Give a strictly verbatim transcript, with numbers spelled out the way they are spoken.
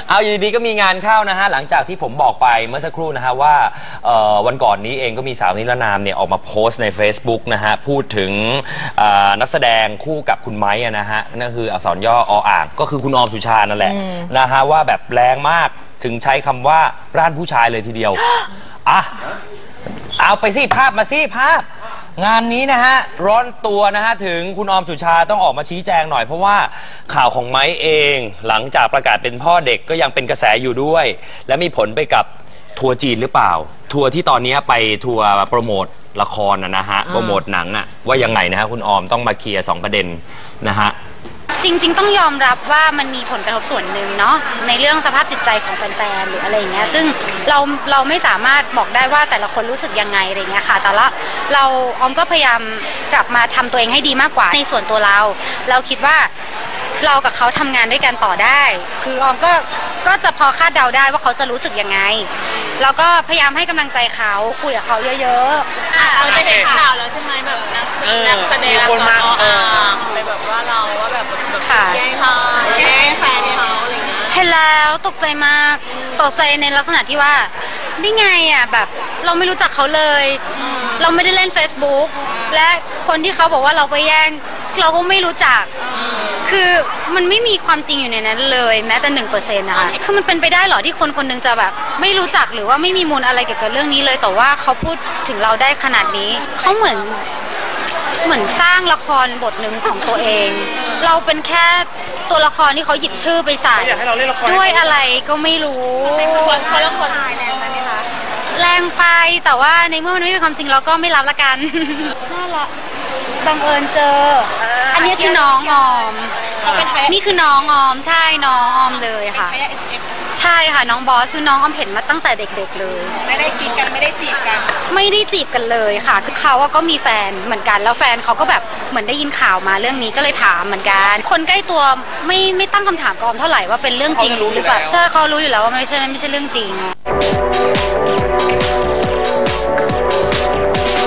เอาอยู่ดีก็มีงานเข้านะฮะหลังจากที่ผมบอกไปเมื่อสักครู่นะฮะว่าวันก่อนนี้เองก็มีสาวนิรนามเนี่ยออกมาโพสต์ใน Facebook นะฮะพูดถึงนักแสดงคู่กับคุณไม้นะฮะนั่นคืออักษรย่อออ่างก็คือคุณออมสุชานั่นแหละนะฮะว่าแบบแรงมากถึงใช้คำว่าร่านผู้ชายเลยทีเดียวอ่ะเอาไปสิภาพมาสิภาพงานนี้นะฮะร้อนตัวนะฮะถึงคุณออมสุชาต้องออกมาชี้แจงหน่อยเพราะว่าข่าวของไม้เองหลังจากประกาศเป็นพ่อเด็กก็ยังเป็นกระแสอยู่ด้วยและมีผลไปกับทัวร์จีนหรือเปล่าทัวร์ที่ตอนนี้ไปทัวร์โปรโมทละครนะฮะโปรโมทหนังอะว่ายังไงนะฮะคุณออมต้องมาเคลียร์สองประเด็นนะฮะจริงๆต้องยอมรับว่ามันมีผลกระทบส่วนหนึ่งเนาะในเรื่องสภาพจิตใจของแฟนๆหรืออะไรอย่างเงี้ยซึ่งเราเราไม่สามารถบอกได้ว่าแต่ละคนรู้สึกยังไงอะไรเงี้ยค่ะแต่ละเราออมก็พยายามกลับมาทำตัวเองให้ดีมากกว่าในส่วนตัวเราเราคิดว่าเรากับเขาทำงานด้วยกันต่อได้คือออมก็ก็จะพอคาดเดาได้ว่าเขาจะรู้สึกยังไงแล้วก็พยายามให้กำลังใจเขาคุยกับเขาเยอะๆเราจะเห็นข่าวแล้วใช่ไหมแบบนักนักแสดงคนมาไปแบบว่าเราว่าแบบแย่งเขาแย่งแฟนเขาอะไรเงี้ยเห็นแล้วตกใจมากตกใจในลักษณะที่ว่าได้ไงอ่ะแบบเราไม่รู้จักเขาเลยเราไม่ได้เล่น Facebook และคนที่เขาบอกว่าเราไปแย่งเราก็ไม่รู้จักคือมันไม่มีความจริงอยู่ในนั้นเลยแม้แต่หนึ่งเปอร์เซ็นต์นะคะคือมันเป็นไปได้หรอที่คนคนนึงจะแบบไม่รู้จักหรือว่าไม่มีมูลอะไรเกี่ยวกับเรื่องนี้เลยแต่ว่าเขาพูดถึงเราได้ขนาดนี้เขาเหมือนเหมือนสร้างละครบทหนึ่งของตัวเองเราเป็นแค่ตัวละครที่เขาหยิบชื่อไปใส่ด้วยอะไรก็ไม่รู้เพราะละครแรงไปไหมคะแรงไปแต่ว่าในเมื่อมันไม่มีความจริงเราก็ไม่รับละกันน่ารักบังเอิญเจออันนี้คือน้องออมนี่คือน้องออมใช่น้องออมเลยค่ะใช่ค่ะน้องบอสคือน้องออมเห็นมาตั้งแต่เด็กๆเลยไม่ได้กินกันไม่ได้จีบกันไม่ได้จีบกันเลยค่ะคือเขาก็มีแฟนเหมือนกันแล้วแฟนเขาก็แบบเหมือนได้ยินข่าวมาเรื่องนี้ก็เลยถามเหมือนกันคนใกล้ตัวไม่ไม่ตั้งคำถามกับออมเท่าไหร่ว่าเป็นเรื่องจริงหรือเปล่าใช่เขารู้อยู่แล้วว่าไม่ใช่ไม่ใช่เรื่องจริง